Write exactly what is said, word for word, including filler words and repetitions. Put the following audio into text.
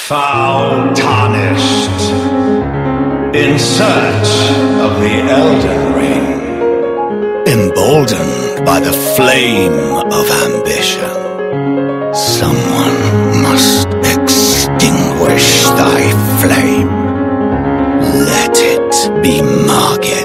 Foul Tarnished, in search of the Elden Ring. Emboldened by the flame of ambition, someone must extinguish thy flame. Let it be Margit.